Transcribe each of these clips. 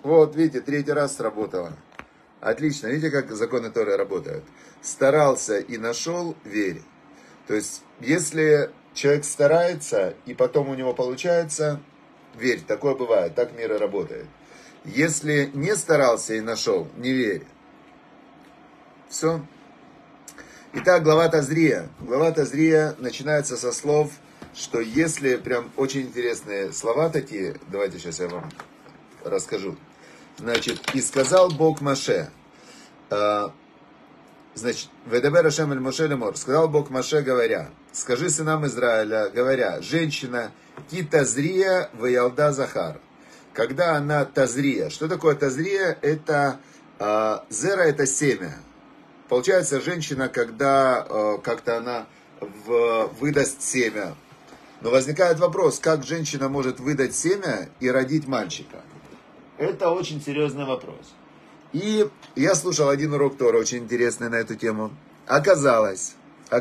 Вот, видите, третий раз сработало. Отлично, видите, как законы Торы работают. Старался и нашел, верь. То есть, если человек старается, и потом у него получается, верь, такое бывает, так мир и работает. Если не старался и нашел, не верь. Все. Итак, глава Тазрия. Глава Тазрия начинается со слов, что если, прям очень интересные слова такие, давайте сейчас я вам расскажу. Значит, и сказал Бог Моше, значит, «Ведабер Ашем эль Моше лемор», сказал Бог Моше, говоря, скажи сынам Израиля, говоря, женщина, ки тазрия ваялда захар. Когда она тазрия. Что такое тазрия? Это зера, это семя. Получается, женщина, когда как-то она выдаст семя. Но возникает вопрос, как женщина может выдать семя и родить мальчика? Это очень серьезный вопрос. И я слушал один урок Тора, очень интересный на эту тему. Оказалось,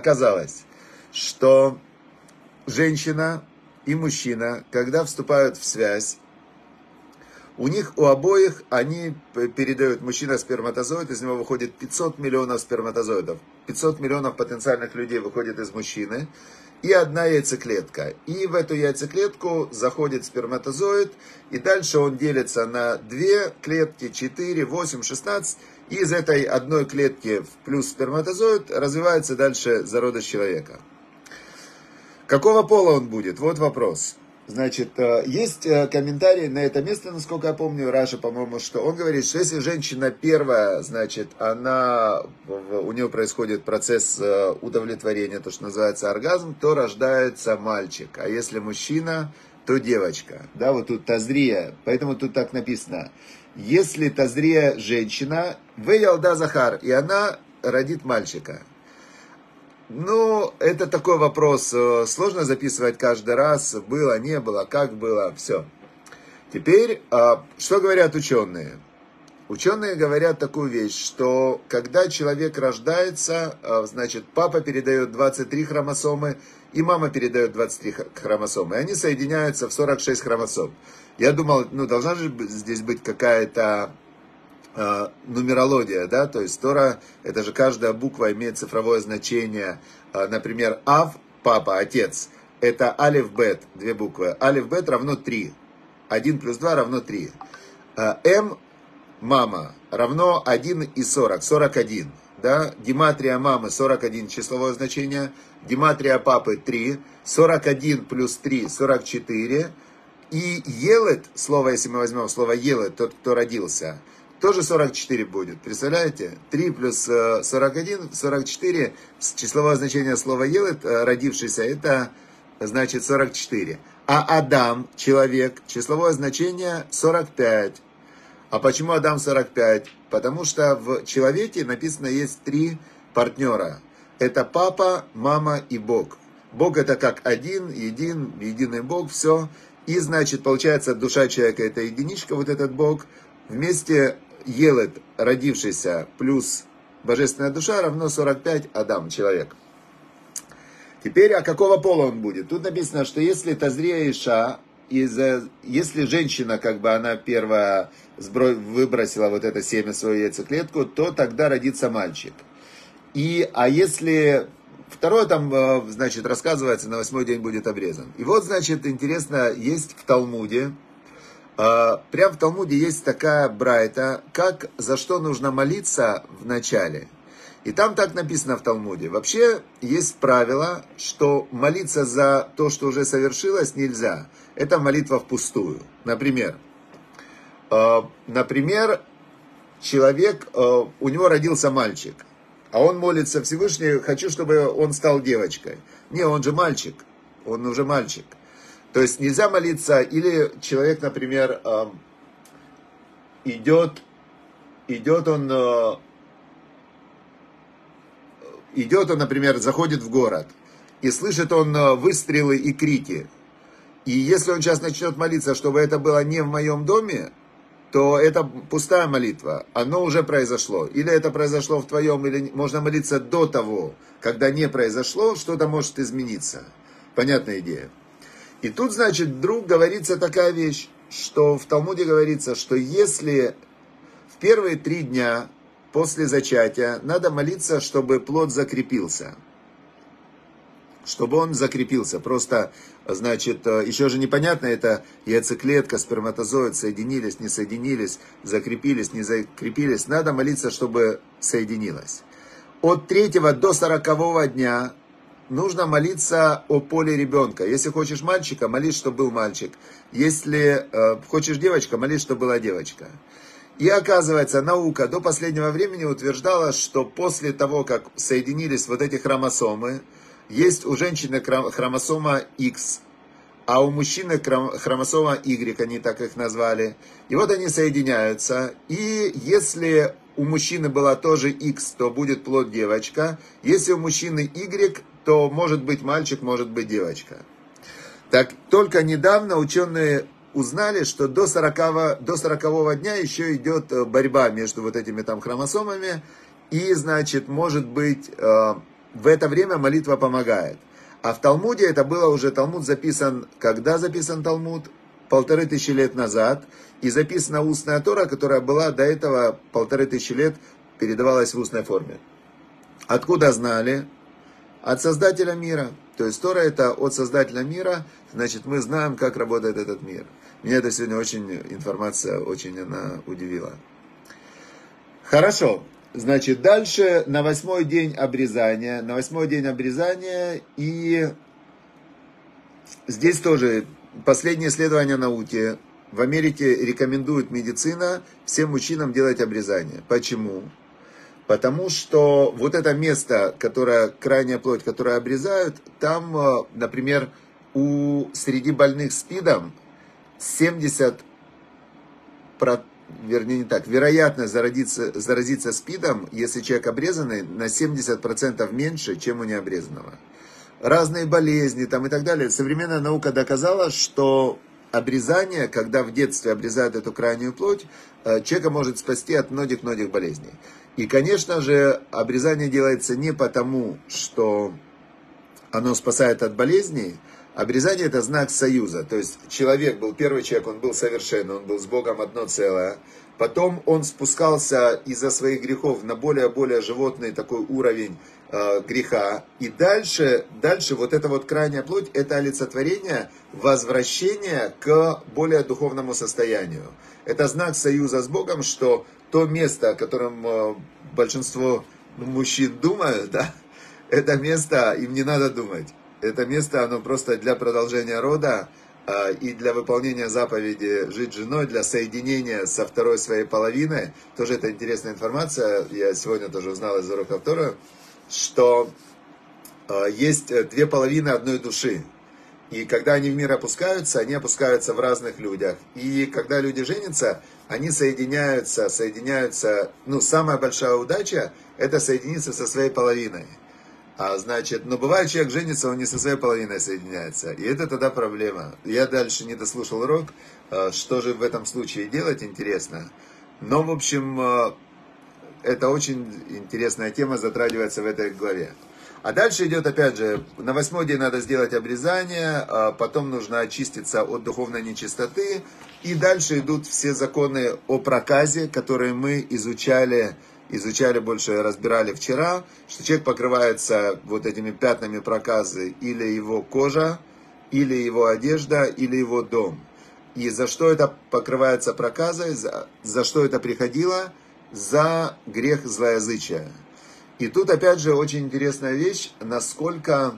что женщина и мужчина, когда вступают в связь, у них, у обоих, они передают, мужчина сперматозоид, из него выходит 500 миллионов сперматозоидов. 500 миллионов потенциальных людей выходит из мужчины. И одна яйцеклетка. И в эту яйцеклетку заходит сперматозоид. И дальше он делится на 2 клетки, 4, 8, 16. И из этой одной клетки плюс сперматозоид развивается дальше зародыш человека. Какого пола он будет? Вот вопрос. Значит, есть комментарий на это место, насколько я помню, Раша, по-моему, что он говорит, что если женщина первая, значит, у нее происходит процесс удовлетворения, то, что называется оргазм, то рождается мальчик. А если мужчина, то девочка. Да, вот тут тазрия, поэтому тут так написано. Если тазрия женщина, веялда захар, и она родит мальчика. Ну, это такой вопрос, сложно записывать каждый раз, было, не было, как было, все. Теперь, что говорят ученые? Ученые говорят такую вещь, что когда человек рождается, значит, папа передает 23 хромосомы, и мама передает 23 хромосомы, и они соединяются в 46 хромосом. Я думал, должна же здесь быть какая-то нумерология, да, то есть Тора, это же каждая буква имеет цифровое значение, например, Ав, папа, отец, это Алиф, Бет, 2 буквы, Алиф, Бет равно 3, 1 плюс 2 равно 3, М, мама, равно 1 и 40, 41, да, гематрия мамы 41, числовое значение, гематрия папы 3, 41 плюс 3, 44, и Елет, слово, если мы возьмем слово Елет, тот, кто родился, тоже 44 будет, представляете? 3 плюс 41, 44, числовое значение слова Елет, родившийся, это значит 44. А Адам, человек, числовое значение 45. А почему Адам 45? Потому что в человеке написано есть 3 партнера. Это папа, мама и Бог. Бог это как единый Бог, все. И значит, получается, душа человека это единичка, вот этот Бог, вместе Елет, родившийся, плюс божественная душа, равно 45 Адам, человек. Теперь, а какого пола он будет? Тут написано, что если тазрия иша, если женщина, как бы она первая выбросила вот это семя, свою яйцеклетку, то тогда родится мальчик. А если второе там, значит, рассказывается, на 8-й день будет обрезан. И вот, значит, интересно, есть в Талмуде, прям в Талмуде есть такая брайта, как за что нужно молиться в начале. И там так написано в Талмуде. Вообще есть правило, что молиться за то, что уже совершилось, нельзя. Это молитва впустую. Например, человек, у него родился мальчик, а он молится Всевышний, хочу, чтобы он стал девочкой. Не, он же мальчик, он уже мальчик. То есть нельзя молиться, или человек, например, идет он, например, заходит в город, и слышит он выстрелы и крики. И если он сейчас начнет молиться, чтобы это было не в моем доме, то это пустая молитва, оно уже произошло. Или это произошло в твоем, или можно молиться до того, когда не произошло, что-то может измениться. Понятная идея. И тут, значит, вдруг говорится такая вещь, что в Талмуде говорится, что если в первые 3 дня после зачатия надо молиться, чтобы плод закрепился. Чтобы он закрепился. Просто, значит, еще же непонятно, это яйцеклетка, сперматозоид соединились, не соединились, закрепились, не закрепились. Надо молиться, чтобы соединилось. От 3 до 40 дня нужно молиться о поле ребенка. Если хочешь мальчика, молись, чтобы был мальчик. Если хочешь девочка, молись, чтобы была девочка. И оказывается, наука до последнего времени утверждала, что после того, как соединились вот эти хромосомы, есть у женщины хромосома X, а у мужчины хромосома Y, они так их назвали. И вот они соединяются. И если у мужчины была тоже X, то будет плод девочка. Если у мужчины Y, то может быть мальчик, может быть девочка. Так только недавно ученые узнали, что до 40 дня еще идет борьба между вот этими там хромосомами. И, значит, может быть, в это время молитва помогает. А в Талмуде это было уже, Талмуд записан, когда записан Талмуд? 1500 лет назад. И записана устная Тора, которая была до этого 1500 лет, передавалась в устной форме. Откуда знали? От Создателя мира. То есть Тора это от Создателя мира, значит мы знаем, как работает этот мир. Меня это сегодня информация очень она удивила. Хорошо. Значит, дальше на 8-й день обрезания. На 8-й день обрезания. И здесь тоже последнее исследование науки. В Америке рекомендует медицина всем мужчинам делать обрезание. Почему? Потому что вот это место, которое, крайняя плоть, которую обрезают, там, например, среди больных СПИДом 70%, вернее не так, вероятность заразиться СПИДом, если человек обрезанный, на 70% меньше, чем у необрезанного. Разные болезни там и так далее. Современная наука доказала, что обрезание, когда в детстве обрезают эту крайнюю плоть, человека может спасти от многих-многих болезней. И, конечно же, обрезание делается не потому, что оно спасает от болезней. Обрезание – это знак союза. То есть человек был, первый человек, он был совершенный, он был с Богом одно целое. Потом он спускался из-за своих грехов на более животный такой уровень греха. И дальше вот эта вот крайняя плоть – это олицетворение возвращения к более духовному состоянию. Это знак союза с Богом, что то место, о котором большинство мужчин думают, да, это место им не надо думать. Это место, оно просто для продолжения рода и для выполнения заповеди жить с женой, для соединения со второй своей половиной. Тоже это интересная информация. Я сегодня тоже узнал из урока Торы, что есть 2 половины одной души. И когда они в мир опускаются, они опускаются в разных людях. И когда люди женятся, они соединяются. Ну, самая большая удача – это соединиться со своей половиной. Значит, но бывает, человек женится, он не со своей половиной соединяется. И это тогда проблема. Я дальше не дослушал урок. Что же в этом случае делать, интересно. Но, в общем, это очень интересная тема, затрагивается в этой главе. А дальше идет, опять же, на 8-й день надо сделать обрезание, потом нужно очиститься от духовной нечистоты. И дальше идут все законы о проказе, которые мы изучали больше, разбирали вчера, что человек покрывается вот этими пятнами проказы, или его кожа, или его одежда, или его дом. И за что это покрывается проказой, за что это приходило? За грех злоязычия. И тут опять же очень интересная вещь, насколько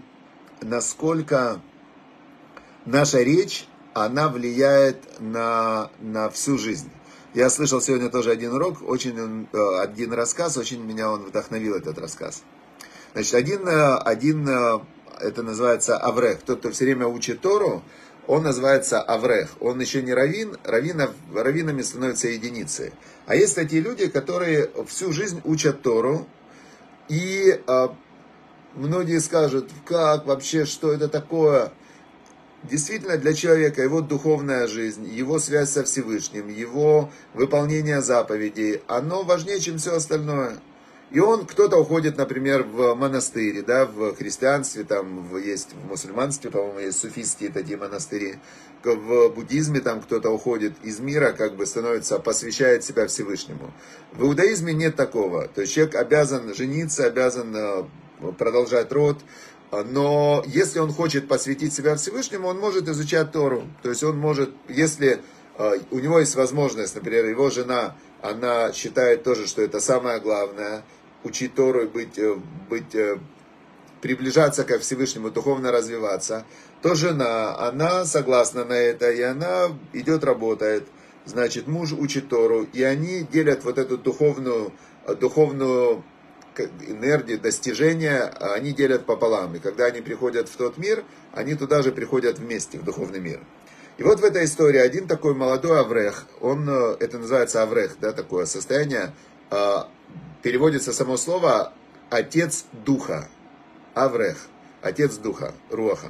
наша речь, она влияет на всю жизнь. Я слышал сегодня тоже один урок, один рассказ, очень меня он вдохновил, этот рассказ. Значит, один это называется аврех. Тот, кто все время учит Тору, он называется аврех. Он еще не раввин, раввинами становятся единицы. А есть такие люди, которые всю жизнь учат Тору, и многие скажут, как вообще, что это такое? Действительно, для человека его духовная жизнь, его связь со Всевышним, его выполнение заповедей, оно важнее, чем все остальное. И кто-то уходит, например, в монастырь, да, в христианстве, там есть, в мусульманстве, по-моему, есть суфистские такие монастыри. В буддизме там кто-то уходит из мира, как бы становится, посвящает себя Всевышнему. В иудаизме нет такого. То есть человек обязан жениться, обязан продолжать род. Но если он хочет посвятить себя Всевышнему, он может изучать Тору. То есть он может, если у него есть возможность, например, его жена, она считает тоже, что это самое главное, учить Тору и приближаться ко Всевышнему, духовно развиваться, то жена, она согласна на это, и она идет, работает. Значит, муж учит Тору, и они делят вот эту духовную энергию, достижения, они делят пополам. И когда они приходят в тот мир, они туда же приходят вместе, в духовный мир. И вот в этой истории один такой молодой аврех, это называется аврех, да, такое состояние, переводится само слово «отец духа». Аврех, отец духа, руаха.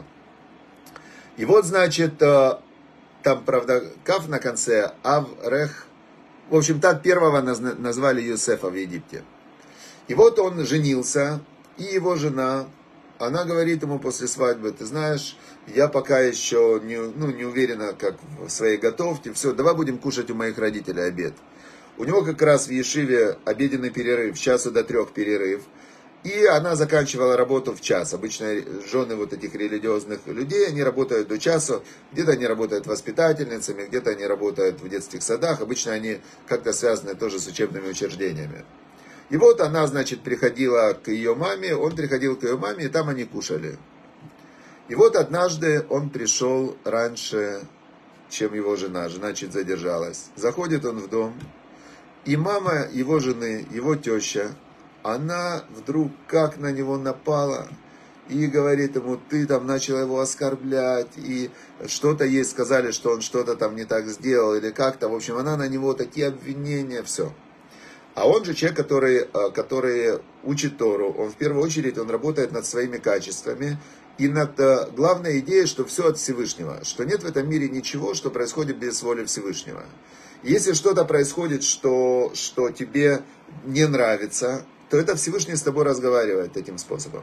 И вот, значит, там, правда, каф на конце, аврех. В общем, так первого назвали Йосефа в Египте. И вот он женился, и его жена, она говорит ему после свадьбы: ты знаешь, я пока еще не уверена, как в своей готовке, все, давай будем кушать у моих родителей обед. У него как раз в Ешиве обеденный перерыв, с часу до 3 перерыв. И она заканчивала работу в час. Обычно жены вот этих религиозных людей, они работают до часу. Где-то они работают воспитательницами, где-то они работают в детских садах. Обычно они как-то связаны тоже с учебными учреждениями. И вот она, значит, приходила к ее маме, он приходил к ее маме, и там они кушали. И вот однажды он пришел раньше, чем его жена. Жена чуть задержалась. Заходит он в дом, и мама его жены, его теща, она вдруг как на него напала и говорит ему: ты там начал его оскорблять, и что-то ей сказали, что он что-то там не так сделал, или как-то. В общем, она на него такие обвинения, все. А он же человек, который учит Тору. Он в первую очередь он работает над своими качествами и над главной идеей, что все от Всевышнего. Что нет в этом мире ничего, что происходит без воли Всевышнего. Если что-то происходит, что тебе не нравится, то это Всевышний с тобой разговаривает таким способом.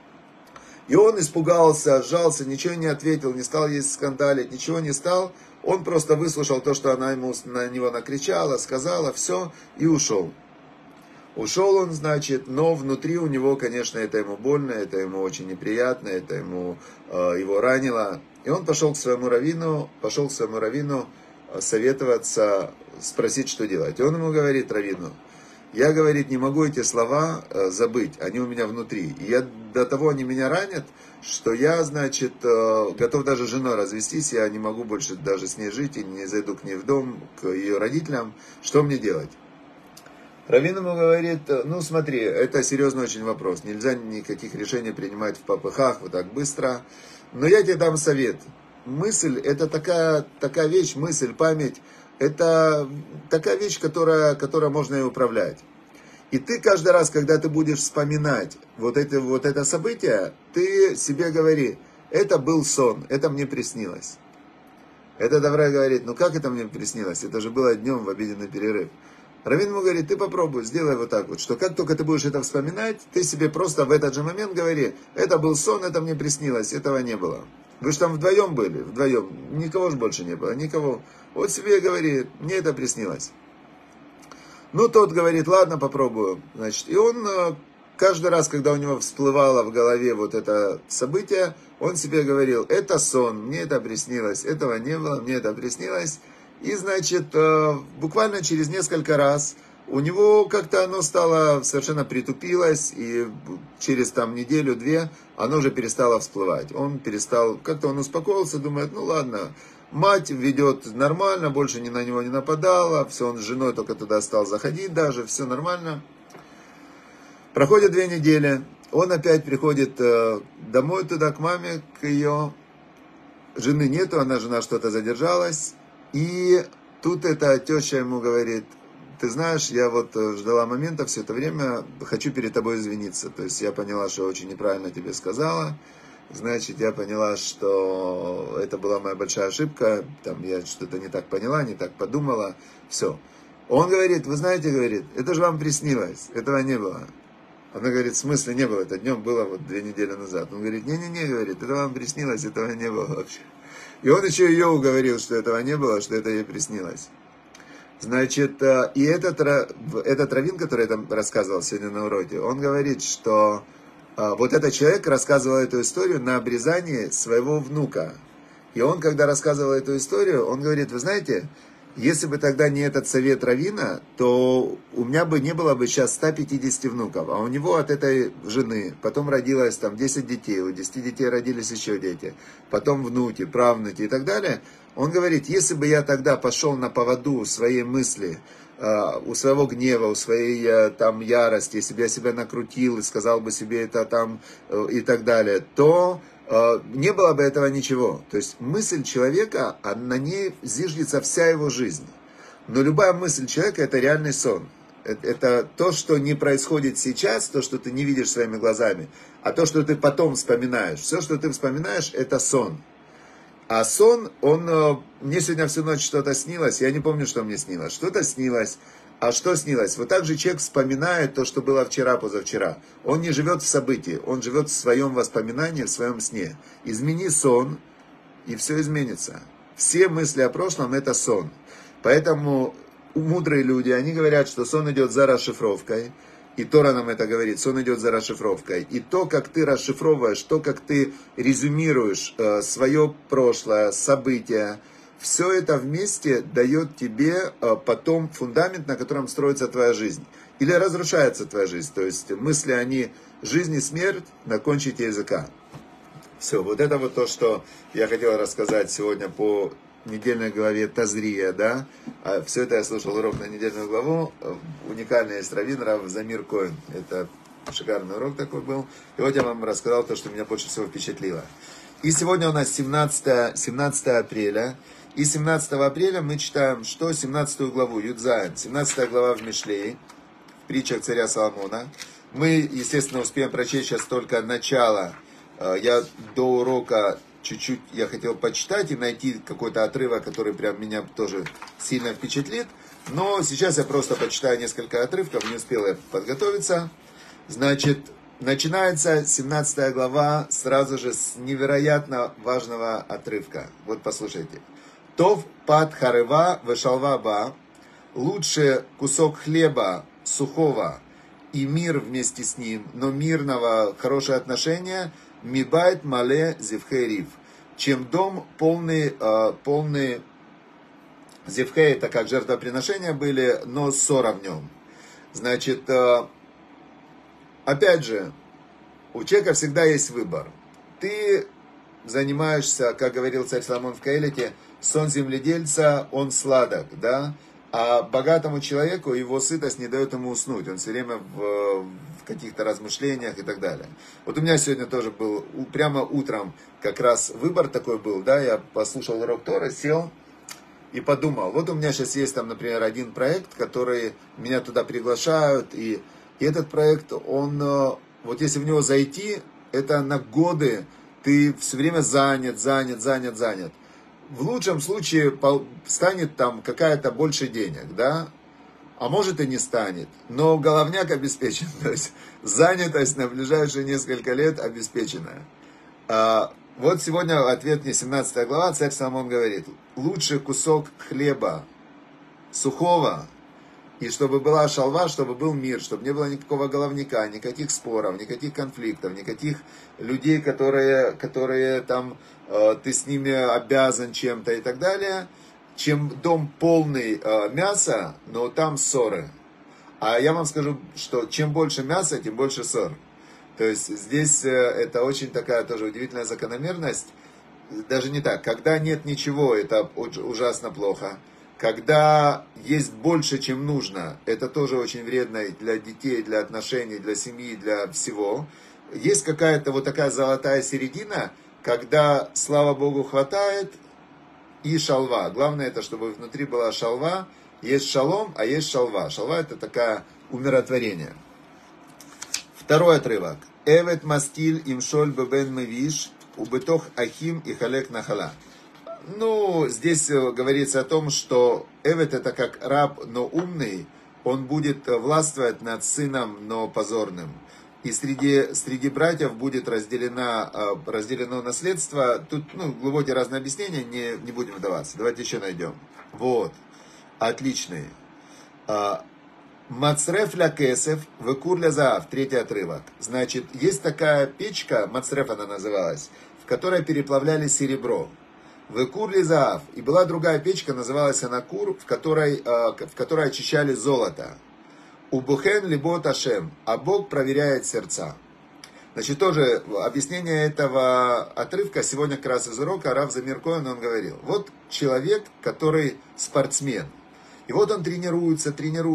И он испугался, сжался, ничего не ответил, не стал ей скандалить, ничего не стал. Он просто выслушал то, что она ему на него накричала, сказала, все, и ушел. Ушел он, значит, но внутри у него, конечно, это ему больно, это ему очень неприятно, это его ранило. И он пошел к своему раввину советоваться, спросить, что делать. И он ему говорит, раввину: я, говорит, не могу эти слова забыть, они у меня внутри. И до того они меня ранят, что я, значит, готов даже с женой развестись, я не могу больше даже с ней жить, и не зайду к ней в дом, к ее родителям. Что мне делать? Раввин ему говорит: ну смотри, это серьезный очень вопрос, нельзя никаких решений принимать в попыхах вот так быстро, но я тебе дам совет. Мысль, это такая вещь, мысль, память, это такая вещь, которая можно и управлять. И ты каждый раз, когда ты будешь вспоминать вот это событие, ты себе говори: это был сон, это мне приснилось. Этот аврех говорит: ну как это мне приснилось, это же было днем в обеденный перерыв. Раввин ему говорит: ты попробуй, сделай вот так вот, что как только ты будешь это вспоминать, ты себе просто в этот же момент говори: это был сон, это мне приснилось, этого не было. Вы же там вдвоем были, никого же больше не было, никого. Вот себе говори: мне это приснилось. Ну, тот говорит: ладно, попробую. Значит, и он каждый раз, когда у него всплывало в голове вот это событие, он себе говорил: это сон, мне это приснилось, этого не было, мне это приснилось. И, значит, буквально через несколько раз у него как-то оно стало, совершенно притупилось, и через там неделю-две оно уже перестало всплывать. Как-то он успокоился, думает: ну ладно, мать ведет нормально, больше ни на него не нападала, все, он с женой только туда стал заходить даже, все нормально. Проходит 2 недели, он опять приходит домой туда, к маме, к ее. Жены нету, жена что-то задержалась. И тут эта теща ему говорит: ты знаешь, я вот ждала момента все это время, хочу перед тобой извиниться. То есть я поняла, что очень неправильно тебе сказала. Значит, я поняла, что это была моя большая ошибка. Там я что-то не так поняла, не так подумала. Все. Он говорит: вы знаете, говорит, это же вам приснилось, этого не было. Она говорит, в смысле не было, это днем было вот 2 недели назад. Он говорит, не-не-не, говорит, это вам приснилось, этого не было вообще. И он еще ее уговорил, что этого не было, что это ей приснилось. Значит, и этот раввин, который я там рассказывал сегодня на уроке, он говорит, что вот этот человек рассказывал эту историю на обрезании своего внука. И он, когда рассказывал эту историю, он говорит, вы знаете, если бы тогда не этот совет раввина, то у меня бы не было бы сейчас 150 внуков. А у него от этой жены потом родилось там 10 детей, у 10 детей родились еще дети, потом внуки, правнуки и так далее. Он говорит, если бы я тогда пошел на поводу своей мысли, у своего гнева, у своей там ярости, если бы я себя накрутил и сказал бы себе это там и так далее, то не было бы этого ничего. То есть мысль человека, на ней зиждется вся его жизнь. Но любая мысль человека это реальный сон. Это то, что не происходит сейчас, то, что ты не видишь своими глазами, а то, что ты потом вспоминаешь. Все, что ты вспоминаешь, это сон. А сон, мне сегодня всю ночь что-то снилось, я не помню, что мне снилось. Что-то снилось. А что снилось? Вот так же человек вспоминает то, что было вчера, позавчера. Он не живет в событии, он живет в своем воспоминании, в своем сне. Измени сон, и все изменится. Все мысли о прошлом – это сон. Поэтому мудрые люди, они говорят, что сон идет за расшифровкой. И Тора нам это говорит, сон идет за расшифровкой. И то, как ты расшифровываешь, то, как ты резюмируешь свое прошлое, события, все это вместе дает тебе потом фундамент, на котором строится твоя жизнь. Или разрушается твоя жизнь. То есть мысли, они жизнь и смерть на кончике языка. Все, вот это вот то, что я хотел рассказать сегодня по недельной главе Тазрия, да. Все это я слушал урок на недельную главу. Уникальный есть раввин Рав Замир Коэн. Это шикарный урок такой был. И вот я вам рассказал то, что меня больше всего впечатлило. И сегодня у нас 17 апреля. И 17 апреля мы читаем, что 17 главу, Юдзайн, 17 глава в Мишлее, в притчах царя Соломона. Мы, естественно, успеем прочесть сейчас только начало. Я до урока чуть-чуть я хотел почитать и найти какой-то отрывок, который прям меня тоже сильно впечатлит. Но сейчас я просто почитаю несколько отрывков, не успел я подготовиться. Значит, начинается 17 глава сразу же с невероятно важного отрывка. Вот послушайте. Тов пат харева вешалва ба. Лучше кусок хлеба сухого и мир вместе с ним, но мирного, хорошее отношение, мибайт мале зевхей, чем дом полный зевхей, это как жертвоприношения были, но ссора в нем. Значит, опять же, у человека всегда есть выбор. Ты занимаешься, как говорил царь Соломон в Каэлите, сон земледельца, он сладок, да? А богатому человеку его сытость не дает ему уснуть. Он все время в каких-то размышлениях и так далее. Вот у меня сегодня тоже был, прямо утром как раз выбор такой был, да? Я послушал урок Торы, сел и подумал. Вот у меня сейчас есть там, например, один проект, который меня туда приглашают. И этот проект, он, вот если в него зайти, это на годы ты все время занят. В лучшем случае станет там какая-то больше денег, да, а может и не станет, но головняк обеспечен, то есть занятость на ближайшие несколько лет обеспечена. Вот сегодня ответ мне 17 глава, царь Соломон говорит, лучше кусок хлеба сухого, и чтобы была шалва, чтобы был мир, чтобы не было никакого головняка, никаких споров, никаких конфликтов, никаких людей, которые там, ты с ними обязан чем-то и так далее, чем дом полный мяса, но там ссоры. А я вам скажу, что чем больше мяса, тем больше ссор. То есть здесь это очень такая тоже удивительная закономерность. Даже не так. Когда нет ничего, это ужасно плохо. Когда есть больше, чем нужно, это тоже очень вредно для детей, для отношений, для семьи, для всего. Есть какая-то вот такая золотая середина, когда, слава Богу, хватает и шалва. Главное это, чтобы внутри была шалва. Есть шалом, а есть шалва. Шалва это такое умиротворение. Второй отрывок. Эвет мастиль имшоль бебен мевиш убытох ахим и халек нахала. Ну, здесь говорится о том, что Эвет это как раб, но умный, он будет властвовать над сыном, но позорным. и среди братьев будет разделено наследство. Тут глубокие разные объяснения, не будем вдаваться. Давайте еще найдем. Вот, отличный. Мацреф ля кесев, векур ля заав, третий отрывок. Значит, есть такая печка, мацреф она называлась, в которой переплавляли серебро. Векур ля заав. И была другая печка, называлась она кур, в которой очищали золото. Убухен либот ашем, а Бог проверяет сердца. Значит, тоже объяснение этого отрывка сегодня как раз из урока Рав Замир Коэн, он говорил. Вот человек, который спортсмен. И вот он тренируется,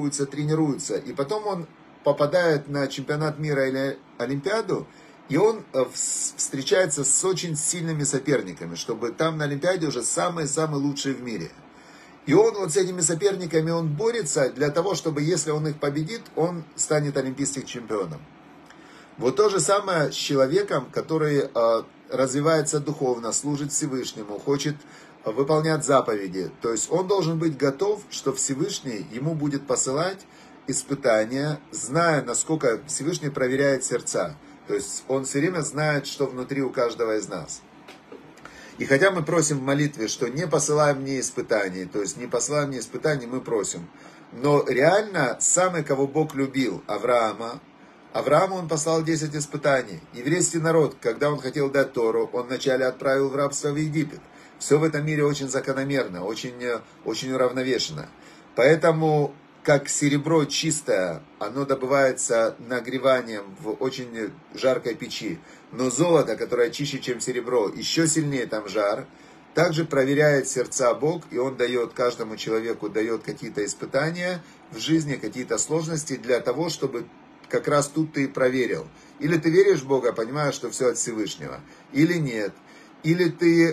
и потом он попадает на чемпионат мира или Олимпиаду, и он встречается с очень сильными соперниками, чтобы там на Олимпиаде уже самые-самые лучшие в мире. И он вот с этими соперниками, он борется для того, чтобы, если он их победит, он станет олимпийским чемпионом. Вот то же самое с человеком, который развивается духовно, служит Всевышнему, хочет выполнять заповеди. То есть он должен быть готов, что Всевышний ему будет посылать испытания, зная, насколько Всевышний проверяет сердца. То есть он все время знает, что внутри у каждого из нас. И хотя мы просим в молитве, что не посылай мне испытаний, то есть не посылай мне испытаний, мы просим. Но реально, самый, кого Бог любил, Аврааму он послал 10 испытаний. Еврейский народ, когда он хотел дать Тору, он вначале отправил в рабство в Египет. Все в этом мире очень закономерно, очень уравновешено. Поэтому, как серебро чистое, оно добывается нагреванием в очень жаркой печи. Но золото, которое чище, чем серебро, еще сильнее там жар, также проверяет сердца Бог, и Он дает каждому человеку, дает какие-то испытания в жизни, какие-то сложности для того, чтобы как раз тут ты проверил. Или ты веришь в Бога, понимаешь, что все от Всевышнего, или нет. Или ты...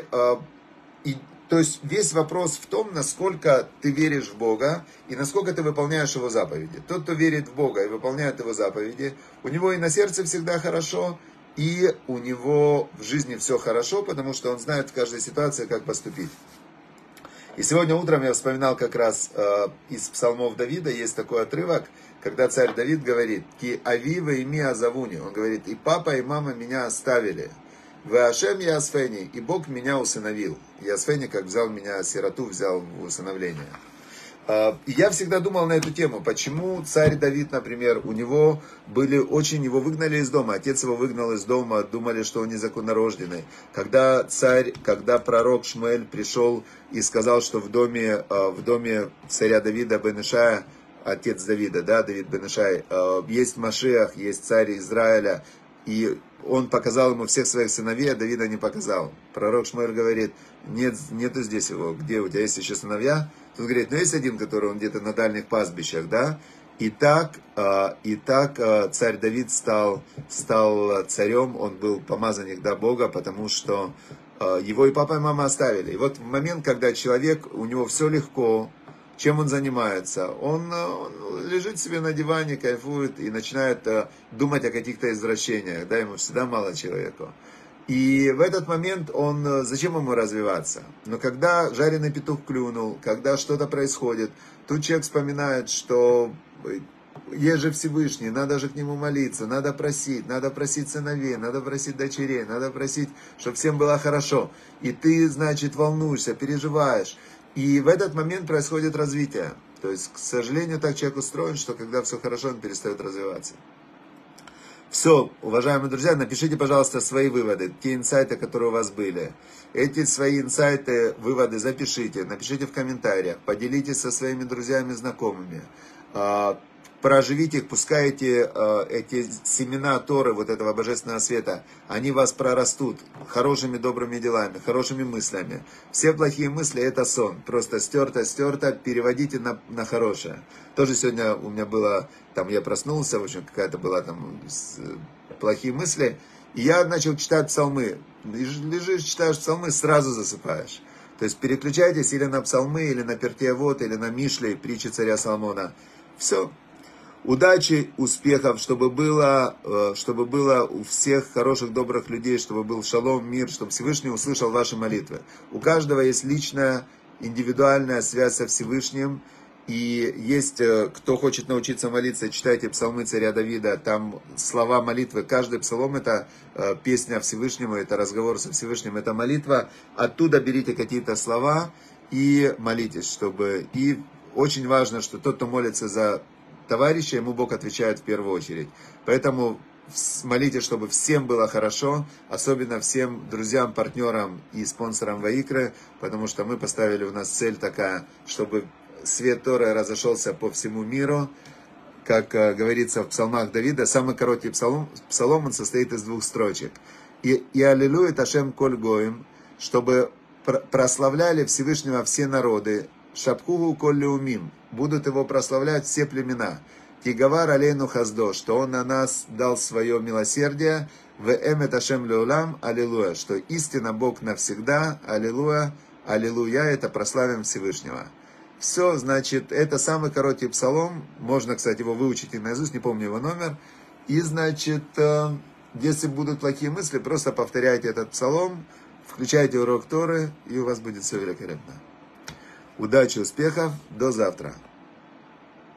То есть весь вопрос в том, насколько ты веришь в Бога и насколько ты выполняешь Его заповеди. Тот, кто верит в Бога и выполняет Его заповеди, у него и на сердце всегда хорошо, и у него в жизни все хорошо, потому что он знает в каждой ситуации, как поступить. И сегодня утром я вспоминал как раз из псалмов Давида, есть такой отрывок, когда царь Давид говорит: «Ки ави ва ими азавуни». Он говорит: «И папа, и мама меня оставили». «Ваашем ясфени», и Бог меня усыновил. Ясфени, как взял меня, сироту взял в усыновление. И я всегда думал на эту тему, почему царь Давид, например, его выгнали из дома, отец его выгнал из дома, думали, что он незаконнорожденный. Когда пророк Шмуэль пришел и сказал, что в доме царя Давида бен Ишая, отец Давида, Давид бен Ишай, есть Машиах, есть царь Израиля, и он показал ему всех своих сыновей, а Давида не показал. Пророк Шмуэль говорит: нету здесь его, где у тебя есть еще сыновья? Он говорит: есть один, который он где-то на дальних пастбищах, да? И так царь Давид стал царем, он был помазанник Бога, потому что его и папа, и мама оставили. И вот в момент, когда человек, у него все легко, чем он занимается? Он лежит себе на диване, кайфует и начинает думать о каких-то извращениях. Ему всегда мало человеку. И в этот момент зачем ему развиваться? Но когда жареный петух клюнул, когда что-то происходит, тут человек вспоминает, что есть же Всевышний, надо же к нему молиться, надо просить сыновей, надо просить дочерей, надо просить, чтобы всем было хорошо. И ты, значит, волнуешься, переживаешь. И в этот момент происходит развитие. То есть, к сожалению, так человек устроен, что когда все хорошо, он перестает развиваться. Все, уважаемые друзья, напишите, пожалуйста, свои выводы, те инсайты, которые у вас были. Эти свои инсайты, выводы запишите, напишите в комментариях, поделитесь со своими друзьями, знакомыми. Проживите их, пускай эти семена Торы, вот этого божественного света, они вас прорастут хорошими добрыми делами, хорошими мыслями. Все плохие мысли — это сон, просто стерто, переводите на хорошее. Тоже сегодня у меня было, я проснулся, в общем, какая-то была плохие мысли, и я начал читать псалмы. Лежишь, читаешь псалмы, сразу засыпаешь. То есть переключайтесь или на псалмы, или на Пертей Авот, или на Мишли, притчи царя Соломона. Все. Удачи, успехов, чтобы было у всех хороших, добрых людей, чтобы был шалом, мир, чтобы Всевышний услышал ваши молитвы. У каждого есть личная, индивидуальная связь со Всевышним, И есть, кто хочет научиться молиться, читайте псалмы царя Давида, там слова молитвы, каждый псалом это песня Всевышнему, это разговор со Всевышним, это молитва, оттуда берите какие-то слова и молитесь, чтобы... И очень важно, что тот, кто молится за товарища, ему Бог отвечает в первую очередь. Поэтому молитесь, чтобы всем было хорошо, особенно всем друзьям, партнерам и спонсорам Ваикры, потому что мы поставили, у нас цель такая, чтобы свет Торы разошелся по всему миру, как говорится в псалмах Давида, самый короткий псалом, он состоит из 2 строчек. И аллилуйя Ташем коль гоим, чтобы прославляли Всевышнего все народы, шапхугу коль леумим, будут его прославлять все племена. Кигавар алейну хаздо, что он на нас дал свое милосердие, в эмет Ашем леулам, аллилуйя, что истинно Бог навсегда, аллилуйя, аллилуйя, это прославим Всевышнего. Все, значит, это самый короткий псалом, можно, кстати, его выучить и наизусть, не помню его номер, и, значит, если будут плохие мысли, просто повторяйте этот псалом, включайте урок Торы, и у вас будет все великолепно. Удачи, успехов, до завтра.